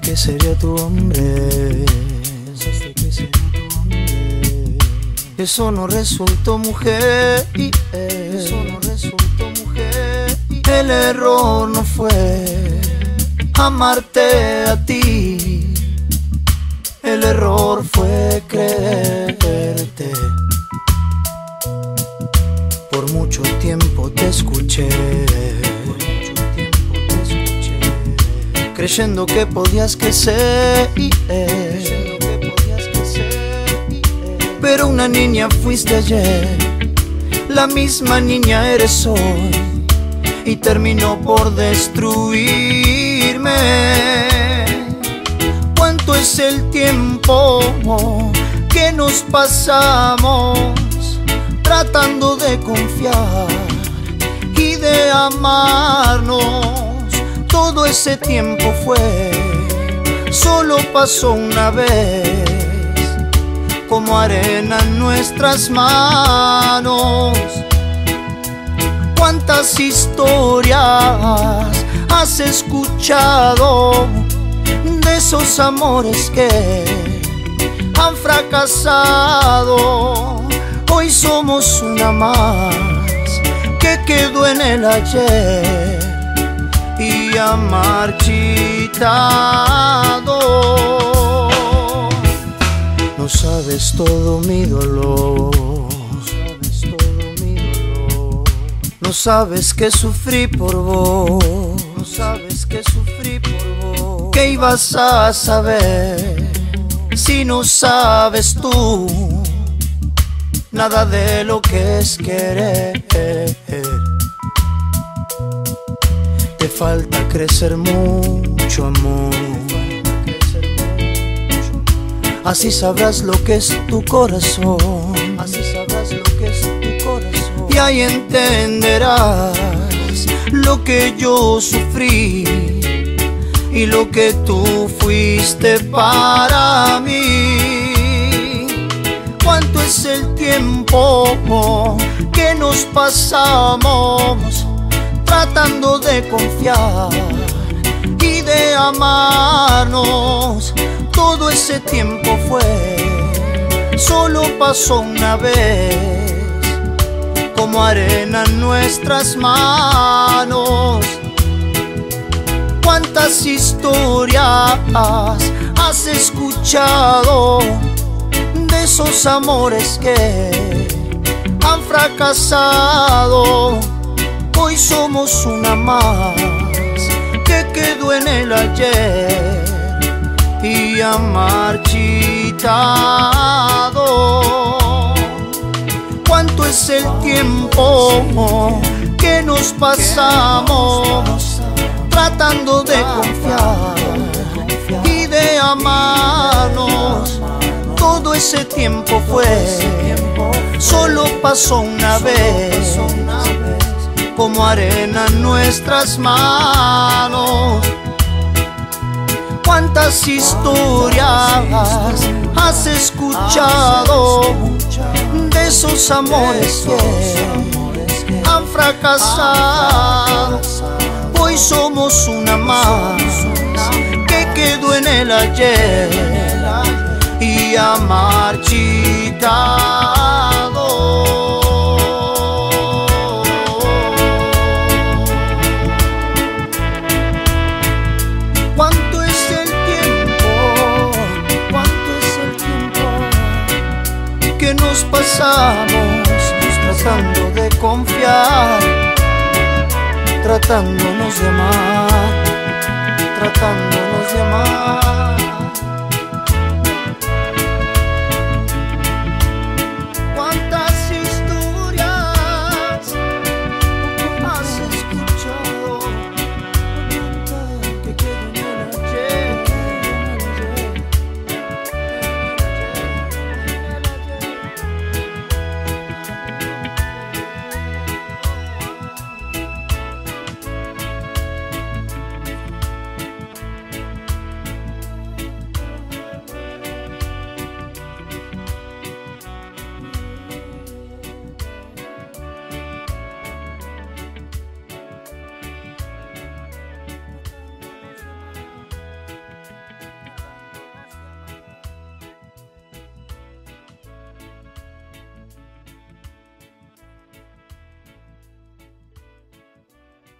que sería tu hombre. Pensaste que sería tu hombre. Eso no resultó, mujer. Eso no resultó, mujer. El error no fue amarte a ti. El error fue creerte. Por mucho tiempo te escuché, creyendo que podías crecer, pero una niña fuiste ayer, la misma niña eres hoy, y terminó por destruirme. ¿Cuánto es el tiempo que nos pasamos tratando de confiar y de amarnos? Todo ese tiempo solo pasó una vez, como arena en nuestras manos. ¿Cuántas historias has escuchado de esos amores que han fracasado? Hoy somos una más que quedó en el ayer y ha marchitado. No sabes todo mi dolor, no sabes que sufrí por vos, no sabes que sufrí por vos. ¿Qué ibas a saber si no sabes tú nada de lo que es querer? Te falta crecer mucho, amor. Así sabrás lo que es tu corazón. Así sabrás lo que es tu corazón. Y ahí entenderás lo que yo sufrí y lo que tú fuiste para mí. ¿Cuánto es el tiempo que nos pasamos tratando de confiar y de amarnos? Todo ese tiempo solo pasó una vez, como arena en nuestras manos. ¿Cuántas historias has escuchado de esos amores que han fracasado? Hoy somos una más que quedó en el ayer y ha marchitado. ¿Cuánto es el tiempo que nos pasamos tratando de confiar y de amarnos? Todo ese tiempo solo pasó una vez, como arena en nuestras manos. ¿Cuántas historias has escuchado de esos amores que han fracasado? Hoy somos una más que quedó en el ayer y ha marchitado. Nos pasamos tratando de confiar, tratándonos de amar, tratándonos de amar.